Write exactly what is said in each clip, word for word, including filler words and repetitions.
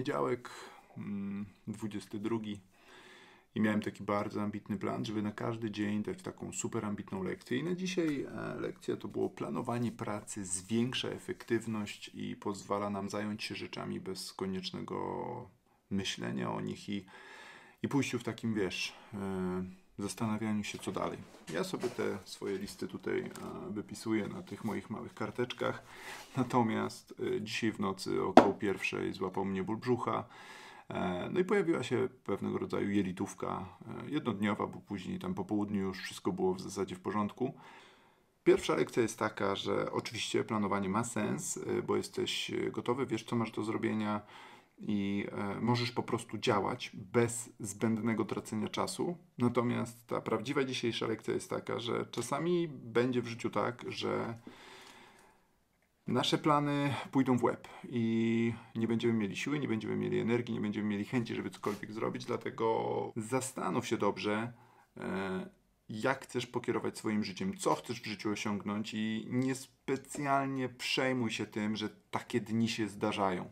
poniedziałek, dwudziesty drugi i miałem taki bardzo ambitny plan, żeby na każdy dzień dać taką super ambitną lekcję. I na dzisiaj e, lekcja to było planowanie pracy, zwiększa efektywność i pozwala nam zająć się rzeczami bez koniecznego myślenia o nich i, i pójściu w takim, wiesz, e, zastanawianiu się co dalej. Ja sobie te swoje listy tutaj e, wypisuję na tych moich małych karteczkach, natomiast e, dzisiaj w nocy około pierwszej złapał mnie ból brzucha. No i pojawiła się pewnego rodzaju jelitówka jednodniowa, bo później tam po południu już wszystko było w zasadzie w porządku. Pierwsza lekcja jest taka, że oczywiście planowanie ma sens, bo jesteś gotowy, wiesz co masz do zrobienia i możesz po prostu działać bez zbędnego tracenia czasu. Natomiast ta prawdziwa dzisiejsza lekcja jest taka, że czasami będzie w życiu tak, że nasze plany pójdą w łeb i nie będziemy mieli siły, nie będziemy mieli energii, nie będziemy mieli chęci, żeby cokolwiek zrobić, dlatego zastanów się dobrze, jak chcesz pokierować swoim życiem, co chcesz w życiu osiągnąć i niespecjalnie przejmuj się tym, że takie dni się zdarzają,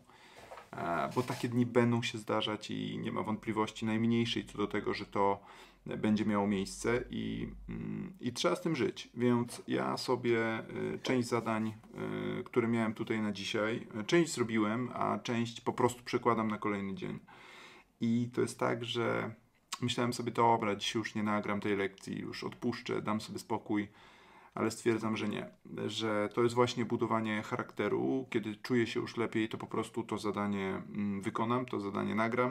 bo takie dni będą się zdarzać i nie ma wątpliwości najmniejszej co do tego, że to będzie miało miejsce i, i trzeba z tym żyć. Więc ja sobie część zadań, które miałem tutaj na dzisiaj, część zrobiłem, a część po prostu przekładam na kolejny dzień. I to jest tak, że myślałem sobie, dobra, dzisiaj już nie nagram tej lekcji, już odpuszczę, dam sobie spokój, ale stwierdzam, że nie. Że to jest właśnie budowanie charakteru. Kiedy czuję się już lepiej, to po prostu to zadanie wykonam, to zadanie nagram.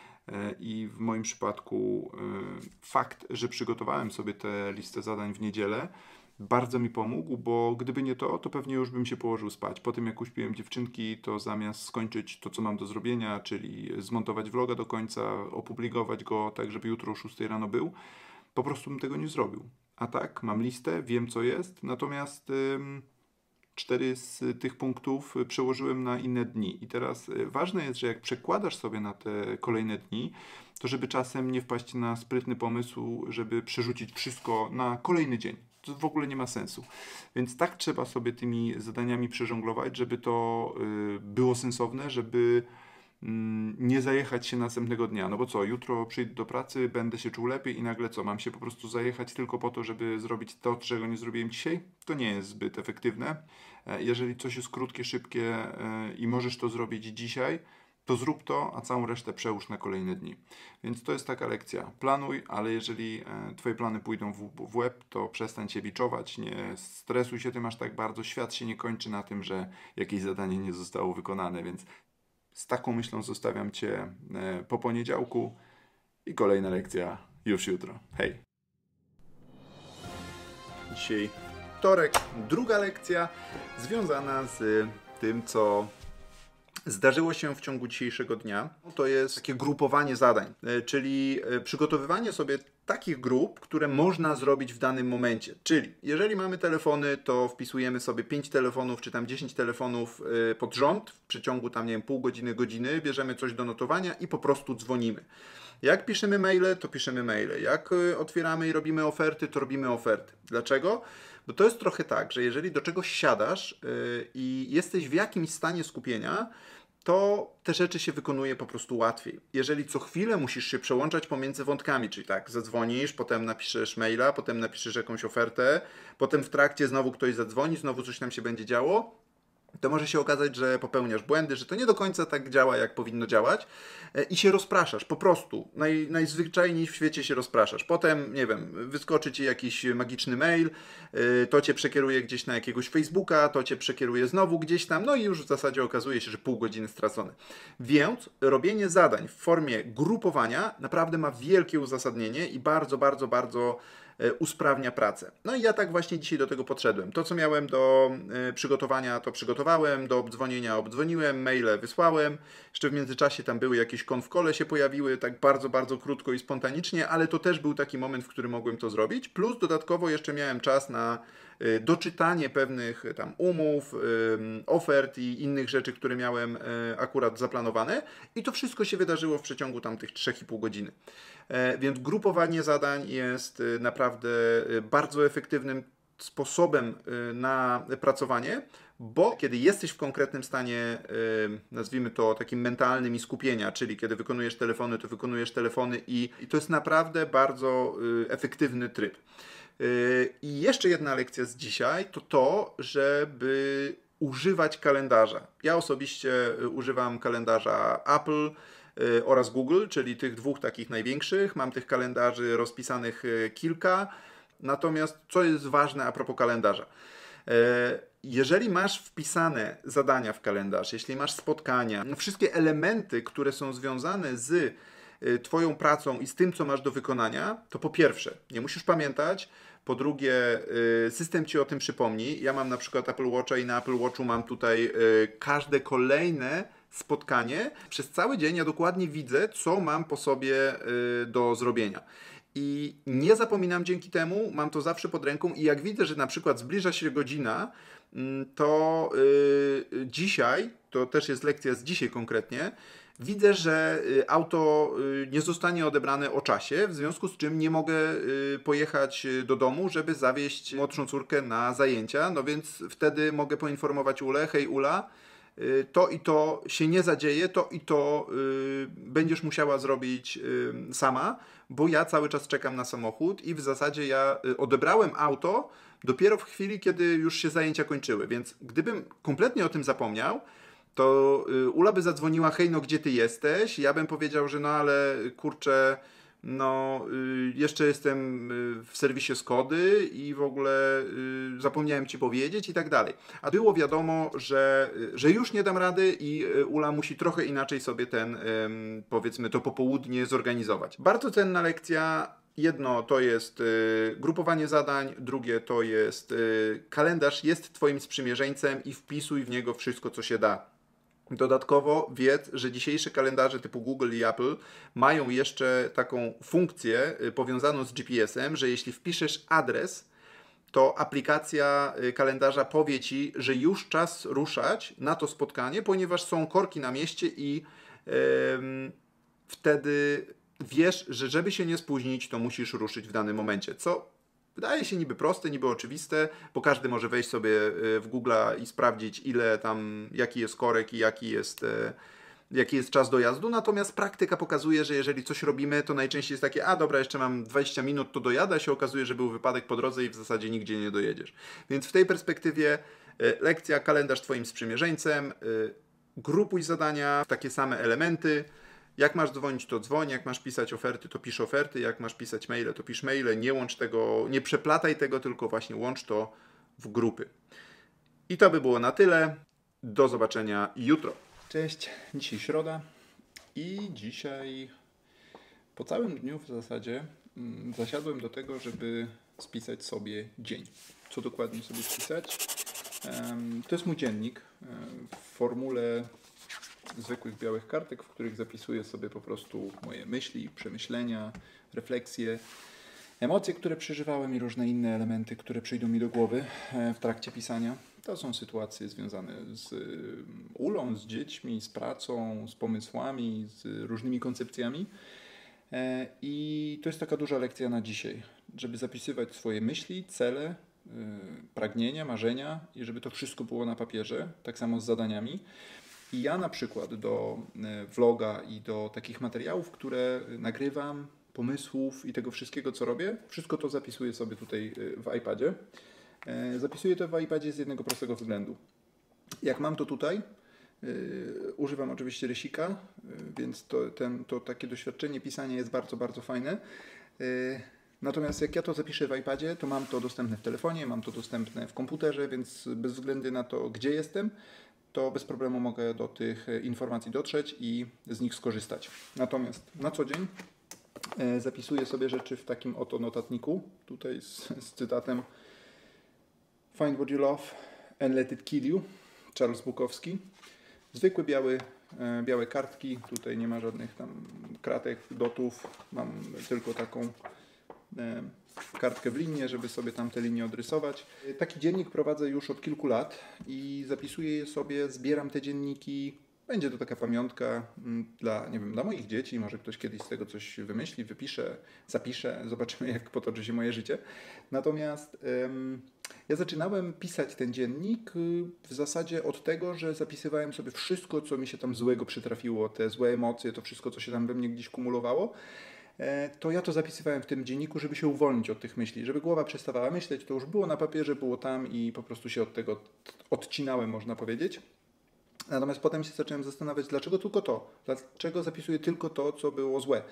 I w moim przypadku fakt, że przygotowałem sobie tę listę zadań w niedzielę, bardzo mi pomógł, bo gdyby nie to, to pewnie już bym się położył spać. Po tym jak uśpiłem dziewczynki, to zamiast skończyć to, co mam do zrobienia, czyli zmontować vloga do końca, opublikować go tak, żeby jutro o szóstej rano był, po prostu bym tego nie zrobił. A tak, mam listę, wiem co jest, natomiast ym, cztery z tych punktów przełożyłem na inne dni. I teraz ważne jest, że jak przekładasz sobie na te kolejne dni, to żeby czasem nie wpaść na sprytny pomysł, żeby przerzucić wszystko na kolejny dzień. To w ogóle nie ma sensu. Więc tak trzeba sobie tymi zadaniami przeżonglować, żeby to y, było sensowne, żeby y, nie zajechać się następnego dnia. No bo co, jutro przyjdę do pracy, będę się czuł lepiej i nagle co, mam się po prostu zajechać tylko po to, żeby zrobić to, czego nie zrobiłem dzisiaj? To nie jest zbyt efektywne. Jeżeli coś jest krótkie, szybkie y, i możesz to zrobić dzisiaj, to zrób to, a całą resztę przełóż na kolejne dni. Więc to jest taka lekcja. Planuj, ale jeżeli e, Twoje plany pójdą w, w łeb, to przestań się biczować, nie stresuj się tym aż tak bardzo. Świat się nie kończy na tym, że jakieś zadanie nie zostało wykonane, więc z taką myślą zostawiam Cię e, po poniedziałku i kolejna lekcja już jutro. Hej! Dzisiaj wtorek, druga lekcja związana z tym, co zdarzyło się w ciągu dzisiejszego dnia. To jest takie grupowanie zadań, czyli przygotowywanie sobie takich grup, które można zrobić w danym momencie. Czyli jeżeli mamy telefony, to wpisujemy sobie pięć telefonów, czy tam dziesięć telefonów pod rząd, w przeciągu tam, nie wiem, pół godziny, godziny, bierzemy coś do notowania i po prostu dzwonimy. Jak piszemy maile, to piszemy maile. Jak otwieramy i robimy oferty, to robimy oferty. Dlaczego? Bo to jest trochę tak, że jeżeli do czegoś siadasz yy, i jesteś w jakimś stanie skupienia, to te rzeczy się wykonuje po prostu łatwiej. Jeżeli co chwilę musisz się przełączać pomiędzy wątkami, czyli tak, zadzwonisz, potem napiszesz maila, potem napiszesz jakąś ofertę, potem w trakcie znowu ktoś zadzwoni, znowu coś tam się będzie działo, to może się okazać, że popełniasz błędy, że to nie do końca tak działa, jak powinno działać i się rozpraszasz, po prostu. Naj, najzwyczajniej w świecie się rozpraszasz. Potem, nie wiem, wyskoczy Ci jakiś magiczny mail, to Cię przekieruje gdzieś na jakiegoś Facebooka, to Cię przekieruje znowu gdzieś tam, no i już w zasadzie okazuje się, że pół godziny stracone. Więc robienie zadań w formie grupowania naprawdę ma wielkie uzasadnienie i bardzo, bardzo, bardzo usprawnia pracę. No i ja tak właśnie dzisiaj do tego podszedłem. To, co miałem do y, przygotowania, to przygotowałem, do obdzwonienia obdzwoniłem, maile wysłałem. Jeszcze w międzyczasie tam były jakieś konf-kole się pojawiły, tak bardzo, bardzo krótko i spontanicznie, ale to też był taki moment, w którym mogłem to zrobić. Plus dodatkowo jeszcze miałem czas na y, doczytanie pewnych tam umów, y, ofert i innych rzeczy, które miałem y, akurat zaplanowane. I to wszystko się wydarzyło w przeciągu tam tych trzy i pół godziny. E, więc grupowanie zadań jest y, naprawdę y, bardzo efektywnym sposobem na pracowanie, bo kiedy jesteś w konkretnym stanie, nazwijmy to takim mentalnym i skupienia, czyli kiedy wykonujesz telefony, to wykonujesz telefony i, i to jest naprawdę bardzo efektywny tryb. I jeszcze jedna lekcja z dzisiaj to to, żeby używać kalendarza. Ja osobiście używam kalendarza Apple oraz Google, czyli tych dwóch takich największych. Mam tych kalendarzy rozpisanych kilka. Natomiast co jest ważne a propos kalendarza? Jeżeli masz wpisane zadania w kalendarz, jeśli masz spotkania, wszystkie elementy, które są związane z Twoją pracą i z tym, co masz do wykonania, to po pierwsze, nie musisz pamiętać, po drugie, system Ci o tym przypomni. Ja mam na przykład Apple Watcha i na Apple Watchu mam tutaj każde kolejne spotkanie. Przez cały dzień ja dokładnie widzę, co mam po sobie do zrobienia. I nie zapominam dzięki temu, mam to zawsze pod ręką i jak widzę, że na przykład zbliża się godzina, to yy, dzisiaj, to też jest lekcja z dzisiaj konkretnie, widzę, że auto nie zostanie odebrane o czasie, w związku z czym nie mogę pojechać do domu, żeby zawieźć młodszą córkę na zajęcia, no więc wtedy mogę poinformować Ulę, hej Ula, to i to się nie zadzieje, to i to y, będziesz musiała zrobić y, sama, bo ja cały czas czekam na samochód i w zasadzie ja odebrałem auto dopiero w chwili, kiedy już się zajęcia kończyły, więc gdybym kompletnie o tym zapomniał, to y, Ula by zadzwoniła, hej, no gdzie ty jesteś? Ja bym powiedział, że no ale kurczę, no y, jeszcze jestem y, w serwisie Skody i w ogóle y, zapomniałem Ci powiedzieć i tak dalej. A było wiadomo, że, y, że już nie dam rady i y, Ula musi trochę inaczej sobie ten, y, powiedzmy, to popołudnie zorganizować. Bardzo cenna lekcja. Jedno to jest y, grupowanie zadań, drugie to jest y, kalendarz jest Twoim sprzymierzeńcem i wpisuj w niego wszystko, co się da. Dodatkowo wiedz, że dzisiejsze kalendarze typu Google i Apple mają jeszcze taką funkcję powiązaną z G P S-em, że jeśli wpiszesz adres, to aplikacja kalendarza powie Ci, że już czas ruszać na to spotkanie, ponieważ są korki na mieście i yy, wtedy wiesz, że żeby się nie spóźnić, to musisz ruszyć w danym momencie, co wydaje się niby proste, niby oczywiste, bo każdy może wejść sobie w Google'a i sprawdzić, ile tam, jaki jest korek i jaki jest, jaki jest czas dojazdu. Natomiast praktyka pokazuje, że jeżeli coś robimy, to najczęściej jest takie, a dobra, jeszcze mam dwadzieścia minut, to dojadę, a się okazuje, że był wypadek po drodze i w zasadzie nigdzie nie dojedziesz. Więc w tej perspektywie lekcja kalendarz Twoim sprzymierzeńcem, grupuj zadania w takie same elementy. Jak masz dzwonić, to dzwoń, jak masz pisać oferty, to pisz oferty, jak masz pisać maile, to pisz maile, nie łącz tego, nie przeplataj tego, tylko właśnie łącz to w grupy. I to by było na tyle. Do zobaczenia jutro. Cześć, dzisiaj środa i dzisiaj po całym dniu w zasadzie mm, zasiadłem do tego, żeby spisać sobie dzień. Co dokładnie sobie spisać? Um, to jest mój dziennik um, w formule zwykłych białych kartek, w których zapisuję sobie po prostu moje myśli, przemyślenia, refleksje, emocje, które przeżywałem i różne inne elementy, które przyjdą mi do głowy w trakcie pisania. To są sytuacje związane z Ulą, z dziećmi, z pracą, z pomysłami, z różnymi koncepcjami. I to jest taka duża lekcja na dzisiaj, żeby zapisywać swoje myśli, cele, pragnienia, marzenia i żeby to wszystko było na papierze, tak samo z zadaniami. I ja na przykład do vloga i do takich materiałów, które nagrywam, pomysłów i tego wszystkiego, co robię, wszystko to zapisuję sobie tutaj w iPadzie. Zapisuję to w iPadzie z jednego prostego względu. Jak mam to tutaj, yy, używam oczywiście rysika, yy, więc to, ten, to takie doświadczenie pisania jest bardzo, bardzo fajne. Yy, Natomiast jak ja to zapiszę w iPadzie, to mam to dostępne w telefonie, mam to dostępne w komputerze, więc bez względu na to, gdzie jestem, to bez problemu mogę do tych informacji dotrzeć i z nich skorzystać. Natomiast na co dzień e, zapisuję sobie rzeczy w takim oto notatniku, tutaj z, z cytatem Find what you love and let it kill you, Charles Bukowski. Zwykłe biały, e, białe kartki, tutaj nie ma żadnych tam kratek, dotów, mam tylko taką e, kartkę w linię, żeby sobie tam te linie odrysować. Taki dziennik prowadzę już od kilku lat i zapisuję je sobie, zbieram te dzienniki Będzie to taka pamiątka dla, nie wiem, dla moich dzieci, może ktoś kiedyś z tego coś wymyśli, wypisze, zapisze, zobaczymy jak potoczy się moje życie. Natomiast ym, ja zaczynałem pisać ten dziennik w zasadzie od tego, że zapisywałem sobie wszystko, co mi się tam złego przytrafiło, te złe emocje, to wszystko, co się tam we mnie gdzieś kumulowało. To ja to zapisywałem w tym dzienniku, żeby się uwolnić od tych myśli, żeby głowa przestawała myśleć, to już było na papierze, było tam i po prostu się od tego odcinałem, można powiedzieć. Natomiast potem się zacząłem zastanawiać, dlaczego tylko to, dlaczego zapisuję tylko to, co było złe.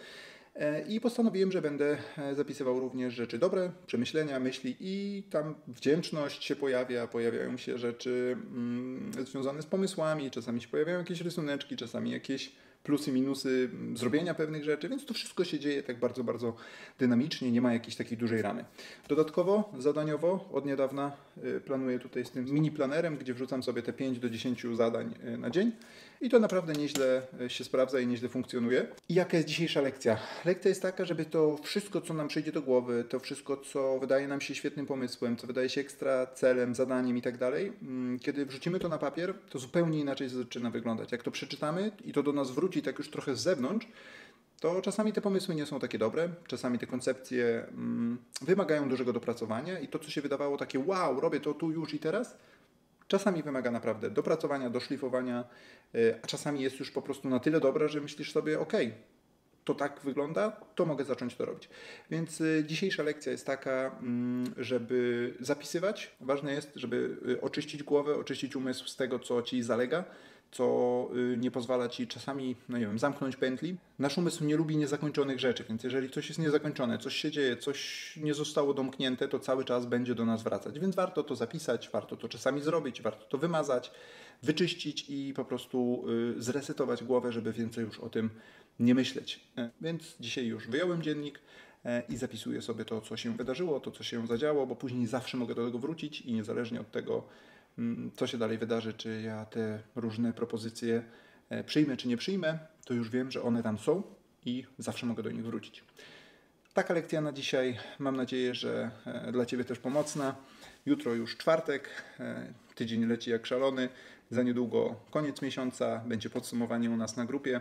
I postanowiłem, że będę zapisywał również rzeczy dobre, przemyślenia, myśli i tam wdzięczność się pojawia, pojawiają się rzeczy mm, związane z pomysłami, czasami się pojawiają jakieś rysuneczki, czasami jakieś plusy, minusy zrobienia pewnych rzeczy, więc to wszystko się dzieje tak bardzo, bardzo dynamicznie, nie ma jakiejś takiej dużej ramy. Dodatkowo, zadaniowo, od niedawna planuję tutaj z tym mini planerem, gdzie wrzucam sobie te pięć do dziesięciu zadań na dzień i to naprawdę nieźle się sprawdza i nieźle funkcjonuje. I jaka jest dzisiejsza lekcja? Lekcja jest taka, żeby to wszystko, co nam przyjdzie do głowy, to wszystko, co wydaje nam się świetnym pomysłem, co wydaje się ekstra celem, zadaniem i tak dalej, kiedy wrzucimy to na papier, to zupełnie inaczej zaczyna wyglądać. Jak to przeczytamy i to do nas wróci tak już trochę z zewnątrz, to czasami te pomysły nie są takie dobre, czasami te koncepcje mm, wymagają dużego dopracowania i to, co się wydawało takie wow, robię to tu, już i teraz, czasami wymaga naprawdę dopracowania, doszlifowania, a czasami jest już po prostu na tyle dobre, że myślisz sobie, ok, to tak wygląda, to mogę zacząć to robić. Więc dzisiejsza lekcja jest taka, żeby zapisywać. Ważne jest, żeby oczyścić głowę, oczyścić umysł z tego, co Ci zalega, co nie pozwala Ci czasami, no nie wiem, zamknąć pętli. Nasz umysł nie lubi niezakończonych rzeczy, więc jeżeli coś jest niezakończone, coś się dzieje, coś nie zostało domknięte, to cały czas będzie do nas wracać. Więc warto to zapisać, warto to czasami zrobić, warto to wymazać, wyczyścić i po prostu zresetować głowę, żeby więcej już o tym nie myśleć. Więc dzisiaj już wyjąłem dziennik i zapisuję sobie to, co się wydarzyło, to, co się zadziało, bo później zawsze mogę do tego wrócić i niezależnie od tego, co się dalej wydarzy, czy ja te różne propozycje przyjmę, czy nie przyjmę, to już wiem, że one tam są i zawsze mogę do nich wrócić. Taka lekcja na dzisiaj. Mam nadzieję, że dla Ciebie też pomocna. Jutro już czwartek, tydzień leci jak szalony. Za niedługo koniec miesiąca, będzie podsumowanie u nas na grupie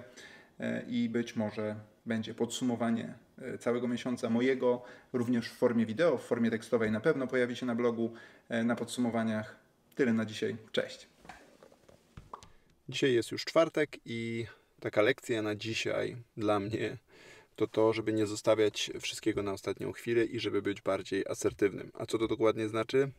i być może będzie podsumowanie całego miesiąca mojego, również w formie wideo, w formie tekstowej na pewno pojawi się na blogu, na podsumowaniach. Tyle na dzisiaj. Cześć. Dzisiaj jest już czwartek i taka lekcja na dzisiaj dla mnie to to, żeby nie zostawiać wszystkiego na ostatnią chwilę i żeby być bardziej asertywnym. A co to dokładnie znaczy?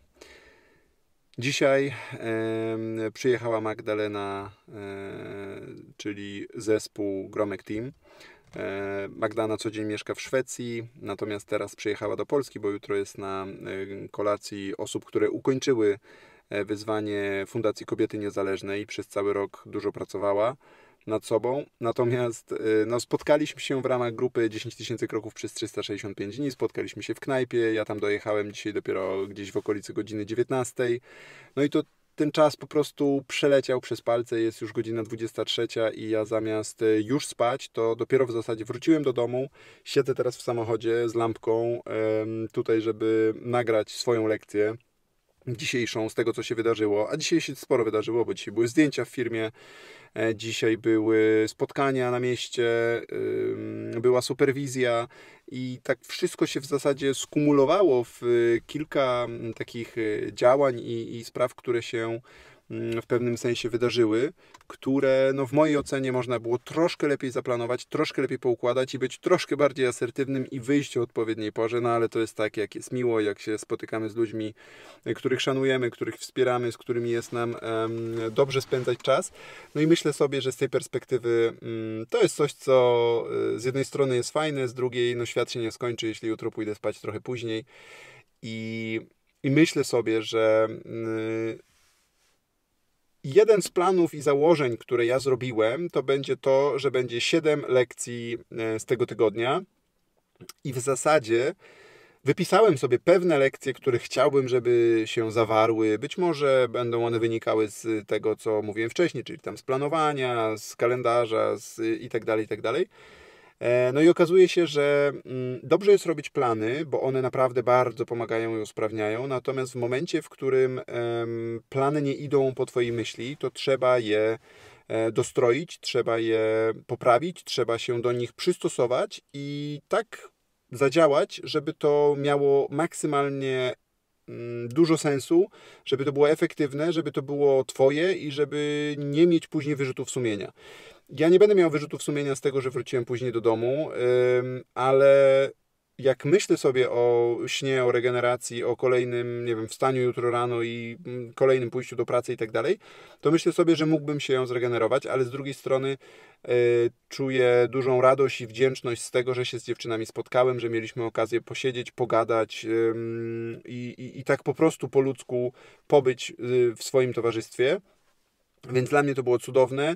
Dzisiaj e, przyjechała Magdalena, e, czyli zespół Gromek Team. E, Magda na co dzień mieszka w Szwecji, natomiast teraz przyjechała do Polski, bo jutro jest na e, kolacji osób, które ukończyły wyzwanie Fundacji Kobiety Niezależnej. Przez cały rok dużo pracowała nad sobą. Natomiast no, spotkaliśmy się w ramach grupy dziesięć tysięcy kroków przez trzysta sześćdziesiąt pięć dni. Spotkaliśmy się w knajpie. Ja tam dojechałem dzisiaj dopiero gdzieś w okolicy godziny dziewiętnastej. No i to ten czas po prostu przeleciał przez palce. Jest już godzina dwudziesta trzecia i ja zamiast już spać, to dopiero w zasadzie wróciłem do domu. Siedzę teraz w samochodzie z lampką tutaj, żeby nagrać swoją lekcję dzisiejszą z tego, co się wydarzyło. A dzisiaj się sporo wydarzyło, bo dzisiaj były zdjęcia w firmie, dzisiaj były spotkania na mieście, była superwizja i tak wszystko się w zasadzie skumulowało w kilka takich działań i, i spraw, które się w pewnym sensie wydarzyły, które no w mojej ocenie można było troszkę lepiej zaplanować, troszkę lepiej poukładać i być troszkę bardziej asertywnym i wyjść o odpowiedniej porze, no ale to jest tak, jak jest miło, jak się spotykamy z ludźmi, których szanujemy, których wspieramy, z którymi jest nam um, dobrze spędzać czas. No i myślę sobie, że z tej perspektywy um, to jest coś, co z jednej strony jest fajne, z drugiej no świat się nie skończy, jeśli jutro pójdę spać trochę później i, i myślę sobie, że um, jeden z planów i założeń, które ja zrobiłem, to będzie to, że będzie siedem lekcji z tego tygodnia i w zasadzie wypisałem sobie pewne lekcje, które chciałbym, żeby się zawarły. Być może będą one wynikały z tego, co mówiłem wcześniej, czyli tam z planowania, z kalendarza z i tak dalej, i tak dalej. No i okazuje się, że dobrze jest robić plany, bo one naprawdę bardzo pomagają i usprawniają, natomiast w momencie, w którym plany nie idą po Twojej myśli, to trzeba je dostroić, trzeba je poprawić, trzeba się do nich przystosować i tak zadziałać, żeby to miało maksymalnie dużo sensu, żeby to było efektywne, żeby to było Twoje i żeby nie mieć później wyrzutów sumienia. Ja nie będę miał wyrzutów sumienia z tego, że wróciłem później do domu, ale jak myślę sobie o śnie, o regeneracji, o kolejnym, nie wiem, wstaniu jutro rano i kolejnym pójściu do pracy i tak dalej, to myślę sobie, że mógłbym się zregenerować, ale z drugiej strony y, czuję dużą radość i wdzięczność z tego, że się z dziewczynami spotkałem, że mieliśmy okazję posiedzieć, pogadać y, i, i tak po prostu po ludzku pobyć y, w swoim towarzystwie. Więc dla mnie to było cudowne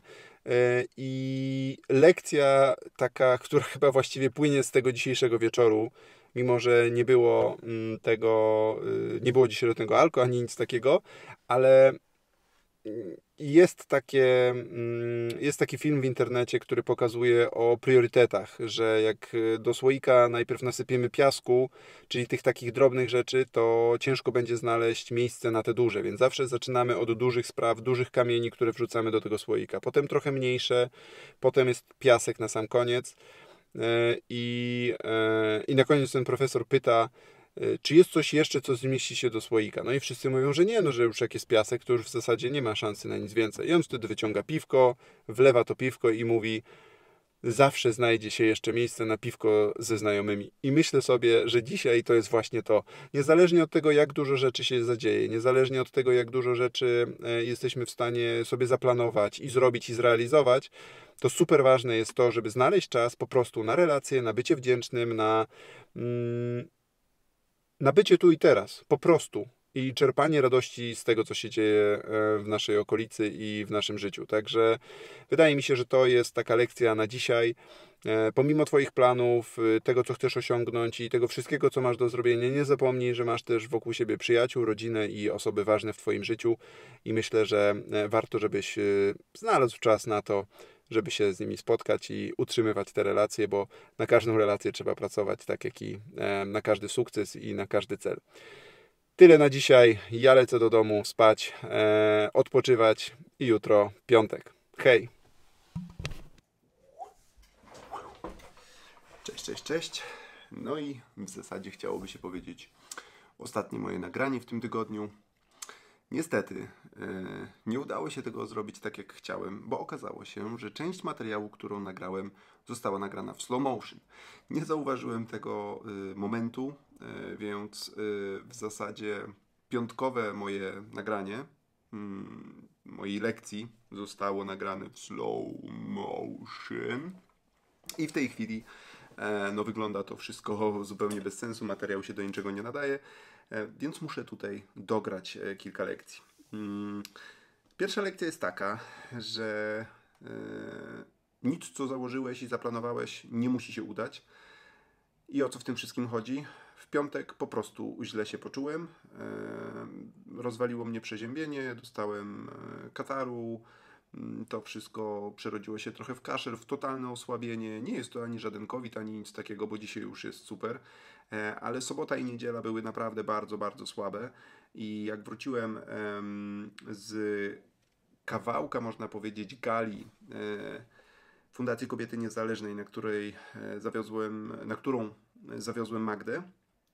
i lekcja taka, która chyba właściwie płynie z tego dzisiejszego wieczoru, mimo że nie było tego, nie było dzisiaj do tego alko ani nic takiego, ale jest takie, jest taki film w internecie, który pokazuje o priorytetach, że jak do słoika najpierw nasypiemy piasku, czyli tych takich drobnych rzeczy, to ciężko będzie znaleźć miejsce na te duże, więc zawsze zaczynamy od dużych spraw, dużych kamieni, które wrzucamy do tego słoika. Potem trochę mniejsze, potem jest piasek na sam koniec i, i na koniec ten profesor pyta, czy jest coś jeszcze, co zmieści się do słoika? No i wszyscy mówią, że nie, no że już jak jest piasek, to już w zasadzie nie ma szansy na nic więcej. I on wtedy wyciąga piwko, wlewa to piwko i mówi, zawsze znajdzie się jeszcze miejsce na piwko ze znajomymi. I myślę sobie, że dzisiaj to jest właśnie to. Niezależnie od tego, jak dużo rzeczy się zadzieje, niezależnie od tego, jak dużo rzeczy jesteśmy w stanie sobie zaplanować i zrobić i zrealizować, to super ważne jest to, żeby znaleźć czas po prostu na relacje, na bycie wdzięcznym, na... Mm, na bycie tu i teraz, po prostu. I czerpanie radości z tego, co się dzieje w naszej okolicy i w naszym życiu. Także wydaje mi się, że to jest taka lekcja na dzisiaj. Pomimo Twoich planów, tego, co chcesz osiągnąć i tego wszystkiego, co masz do zrobienia, nie zapomnij, że masz też wokół siebie przyjaciół, rodzinę i osoby ważne w Twoim życiu. I myślę, że warto, żebyś znalazł czas na to, żeby się z nimi spotkać i utrzymywać te relacje, bo na każdą relację trzeba pracować, tak jak i na każdy sukces i na każdy cel. Tyle na dzisiaj. Ja lecę do domu spać, odpoczywać i jutro piątek. Hej! Cześć, cześć, cześć. No i w zasadzie chciałoby się powiedzieć ostatnie moje nagranie w tym tygodniu. Niestety yy, nie udało się tego zrobić tak jak chciałem, bo okazało się, że część materiału, którą nagrałem, została nagrana w slow motion. Nie zauważyłem tego yy, momentu, yy, więc yy, w zasadzie piątkowe moje nagranie yy, mojej lekcji zostało nagrane w slow motion i w tej chwili yy, no, wygląda to wszystko zupełnie bez sensu, materiał się do niczego nie nadaje. Więc muszę tutaj dograć kilka lekcji. Pierwsza lekcja jest taka, że nic, co założyłeś i zaplanowałeś, nie musi się udać. I o co w tym wszystkim chodzi? W piątek po prostu źle się poczułem. Rozwaliło mnie przeziębienie, dostałem kataru. To wszystko przerodziło się trochę w kaszel, w totalne osłabienie. Nie jest to ani żaden COVID, ani nic takiego, bo dzisiaj już jest super. Ale sobota i niedziela były naprawdę bardzo, bardzo słabe. I jak wróciłem z kawałka, można powiedzieć, gali Fundacji Kobiety Niezależnej, na której zawiozłem, na którą zawiozłem Magdę,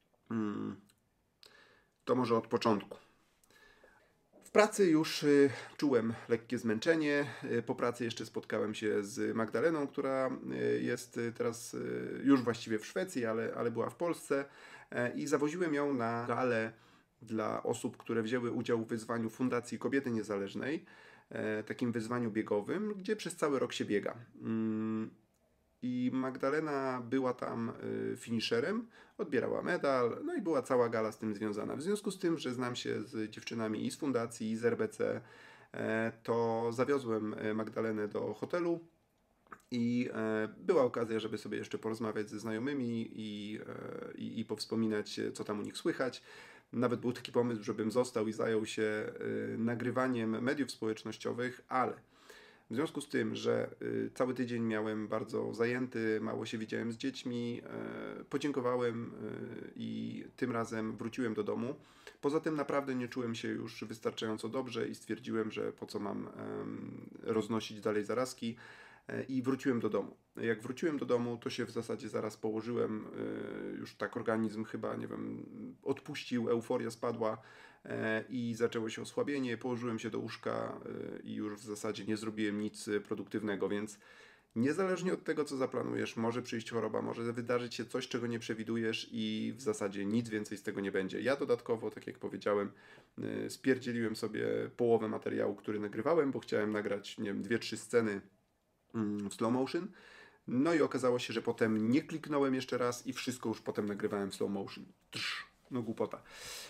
to może od początku. W pracy już y, czułem lekkie zmęczenie. Y, po pracy jeszcze spotkałem się z Magdaleną, która y, jest y, teraz y, już właściwie w Szwecji, ale, ale była w Polsce. Y, I zawoziłem ją na galę dla osób, które wzięły udział w wyzwaniu Fundacji Kobiety Niezależnej. Y, takim wyzwaniu biegowym, gdzie przez cały rok się biega. Y, I Magdalena była tam y, finisherem, odbierała medal, no i była cała gala z tym związana. W związku z tym, że znam się z dziewczynami i z fundacji, i z R B C, e, to zawiozłem Magdalenę do hotelu i e, była okazja, żeby sobie jeszcze porozmawiać ze znajomymi i, e, i, i powspominać, co tam u nich słychać. Nawet był taki pomysł, żebym został i zajął się e, nagrywaniem mediów społecznościowych, ale W związku z tym, że y, cały tydzień miałem bardzo zajęty, mało się widziałem z dziećmi, y, podziękowałem y, i tym razem wróciłem do domu. Poza tym naprawdę nie czułem się już wystarczająco dobrze i stwierdziłem, że po co mam y, roznosić dalej zarazki y, i wróciłem do domu. Jak wróciłem do domu, to się w zasadzie zaraz położyłem, y, już tak organizm chyba, nie wiem, odpuścił, euforia spadła i zaczęło się osłabienie, położyłem się do łóżka i już w zasadzie nie zrobiłem nic produktywnego, więc niezależnie od tego, co zaplanujesz, może przyjść choroba, może wydarzyć się coś, czego nie przewidujesz i w zasadzie nic więcej z tego nie będzie. Ja dodatkowo, tak jak powiedziałem, spierdzieliłem sobie połowę materiału, który nagrywałem, bo chciałem nagrać, nie wiem, dwie, trzy sceny w slow motion. No i okazało się, że potem nie kliknąłem jeszcze raz i wszystko już potem nagrywałem w slow motion. Trz. No głupota.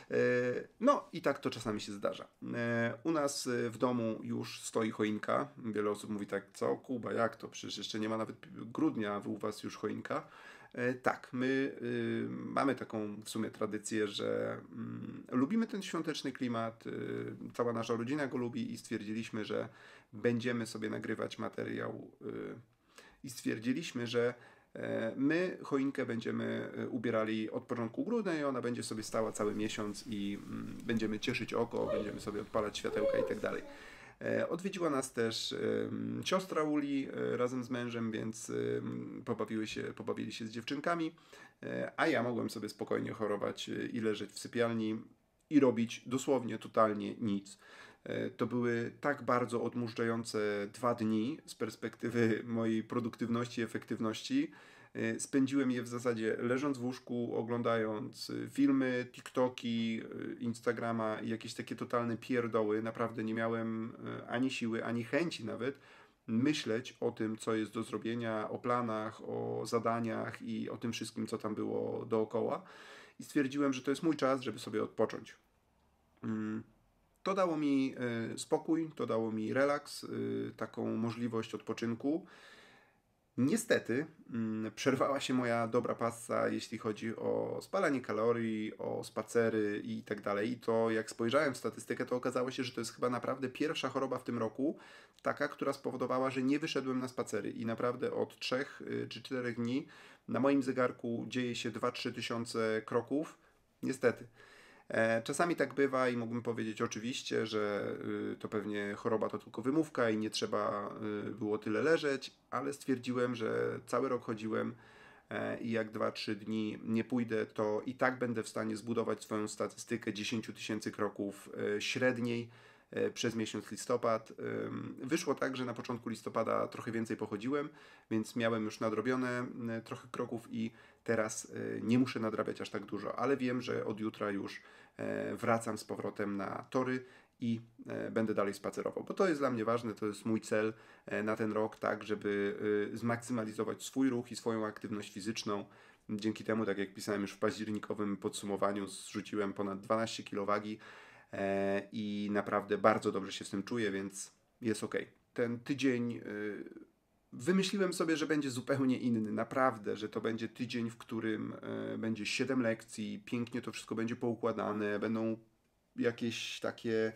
No i tak to czasami się zdarza. U nas w domu już stoi choinka. Wiele osób mówi tak, co Kuba, jak to? Przecież jeszcze nie ma nawet grudnia, a u was już choinka. Tak, my mamy taką w sumie tradycję, że lubimy ten świąteczny klimat. Cała nasza rodzina go lubi i stwierdziliśmy, że będziemy sobie nagrywać materiał i stwierdziliśmy, że my choinkę będziemy ubierali od początku grudnia i ona będzie sobie stała cały miesiąc i będziemy cieszyć oko, będziemy sobie odpalać światełka i tak dalej. Odwiedziła nas też siostra Uli razem z mężem, więc pobawiły się, pobawili się z dziewczynkami, a ja mogłem sobie spokojnie chorować i leżeć w sypialni i robić dosłownie totalnie nic. To były tak bardzo odmurzające dwa dni z perspektywy mojej produktywności i efektywności. Spędziłem je w zasadzie leżąc w łóżku, oglądając filmy, TikToki, Instagrama i jakieś takie totalne pierdoły. Naprawdę nie miałem ani siły, ani chęci nawet myśleć o tym, co jest do zrobienia, o planach, o zadaniach i o tym wszystkim, co tam było dookoła. I stwierdziłem, że to jest mój czas, żeby sobie odpocząć. To dało mi spokój, to dało mi relaks, taką możliwość odpoczynku. Niestety przerwała się moja dobra pasa, jeśli chodzi o spalanie kalorii, o spacery i tak dalej. I to jak spojrzałem w statystykę, to okazało się, że to jest chyba naprawdę pierwsza choroba w tym roku, taka, która spowodowała, że nie wyszedłem na spacery. I naprawdę od trzech czy czterech dni na moim zegarku dzieje się dwa trzy tysiące kroków. Niestety. Czasami tak bywa i mógłbym powiedzieć oczywiście, że to pewnie choroba to tylko wymówka i nie trzeba było tyle leżeć, ale stwierdziłem, że cały rok chodziłem i jak dwa trzy dni nie pójdę, to i tak będę w stanie zbudować swoją statystykę dziesięć tysięcy kroków średniej przez miesiąc listopad. Wyszło tak, że na początku listopada trochę więcej pochodziłem, więc miałem już nadrobione trochę kroków i teraz nie muszę nadrabiać aż tak dużo, ale wiem, że od jutra już wracam z powrotem na tory i będę dalej spacerował, bo to jest dla mnie ważne, to jest mój cel na ten rok, tak, żeby zmaksymalizować swój ruch i swoją aktywność fizyczną. Dzięki temu, tak jak pisałem już w październikowym podsumowaniu, zrzuciłem ponad dwanaście kilo wagi i naprawdę bardzo dobrze się z tym czuję, więc jest ok. Ten tydzień wymyśliłem sobie, że będzie zupełnie inny, naprawdę, że to będzie tydzień, w którym będzie siedem lekcji, pięknie to wszystko będzie poukładane, będą jakieś takie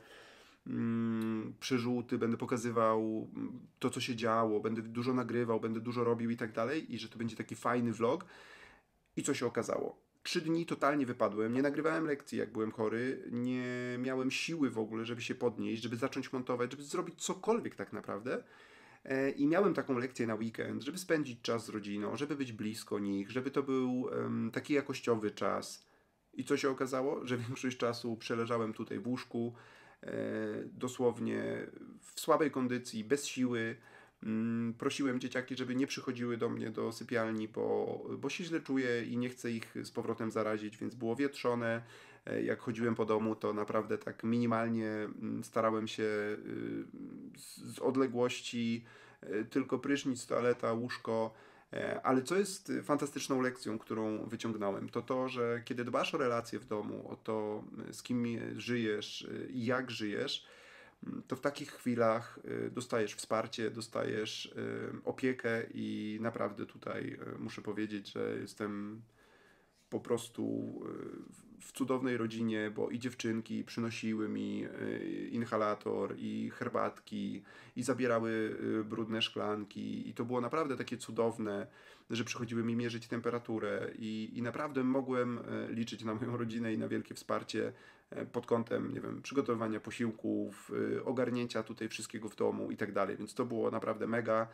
mm, przerzuty, będę pokazywał to, co się działo, będę dużo nagrywał, będę dużo robił i tak dalej i że to będzie taki fajny vlog. I co się okazało? Trzy dni totalnie wypadłem, nie nagrywałem lekcji, jak byłem chory, nie miałem siły w ogóle, żeby się podnieść, żeby zacząć montować, żeby zrobić cokolwiek tak naprawdę. I miałem taką lekcję na weekend, żeby spędzić czas z rodziną, żeby być blisko nich, żeby to był um, taki jakościowy czas. I co się okazało? Że większość czasu przeleżałem tutaj w łóżku, e, dosłownie w słabej kondycji, bez siły. Mm, prosiłem dzieciaki, żeby nie przychodziły do mnie do sypialni, bo, bo się źle czuję i nie chcę ich z powrotem zarazić, więc było wietrzone. Jak chodziłem po domu, to naprawdę tak minimalnie starałem się z odległości tylko prysznic, toaleta, łóżko. Ale co jest fantastyczną lekcją, którą wyciągnąłem, to to, że kiedy dbasz o relacje w domu, o to, z kim żyjesz i jak żyjesz, to w takich chwilach dostajesz wsparcie, dostajesz opiekę i naprawdę tutaj muszę powiedzieć, że jestem po prostu w cudownej rodzinie, bo i dziewczynki przynosiły mi inhalator i herbatki i zabierały brudne szklanki i to było naprawdę takie cudowne, że przychodziły mi mierzyć temperaturę i, i naprawdę mogłem liczyć na moją rodzinę i na wielkie wsparcie pod kątem, nie wiem, przygotowywania posiłków, ogarnięcia tutaj wszystkiego w domu i tak dalej, więc to było naprawdę mega.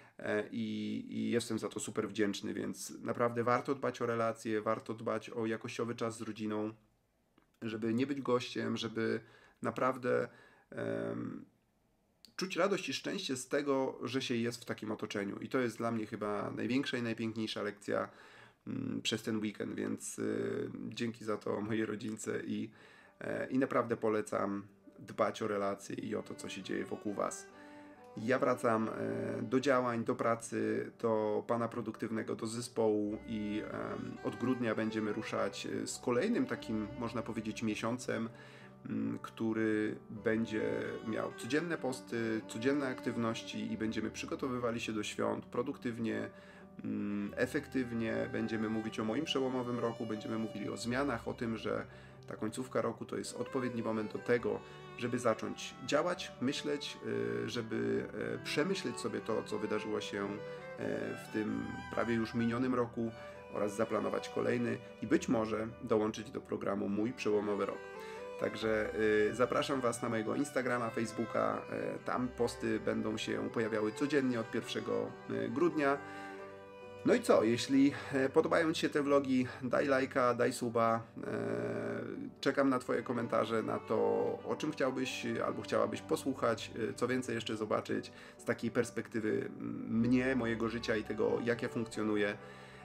I, i jestem za to super wdzięczny, więc naprawdę warto dbać o relacje, warto dbać o jakościowy czas z rodziną, żeby nie być gościem, żeby naprawdę um, czuć radość i szczęście z tego, że się jest w takim otoczeniu. I to jest dla mnie chyba największa i najpiękniejsza lekcja um, przez ten weekend, więc y, dzięki za to mojej rodzince i, y, i naprawdę polecam dbać o relacje i o to, co się dzieje wokół Was. Ja wracam do działań, do pracy, do pana produktywnego, do zespołu i od grudnia będziemy ruszać z kolejnym takim, można powiedzieć, miesiącem, który będzie miał codzienne posty, codzienne aktywności i będziemy przygotowywali się do świąt produktywnie, efektywnie. Będziemy mówić o moim przełomowym roku, będziemy mówili o zmianach, o tym, że ta końcówka roku to jest odpowiedni moment do tego, żeby zacząć działać, myśleć, żeby przemyśleć sobie to, co wydarzyło się w tym prawie już minionym roku oraz zaplanować kolejny i być może dołączyć do programu Mój Przełomowy Rok. Także zapraszam Was na mojego Instagrama, Facebooka, tam posty będą się pojawiały codziennie od pierwszego grudnia. No i co, jeśli podobają Ci się te vlogi, daj lajka, daj suba, czekam na Twoje komentarze, na to, o czym chciałbyś albo chciałabyś posłuchać, co więcej jeszcze zobaczyć z takiej perspektywy mnie, mojego życia i tego, jak ja funkcjonuję,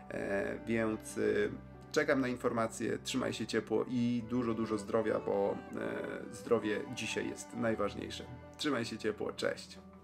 więc czekam na informacje, trzymaj się ciepło i dużo, dużo zdrowia, bo zdrowie dzisiaj jest najważniejsze. Trzymaj się ciepło, cześć!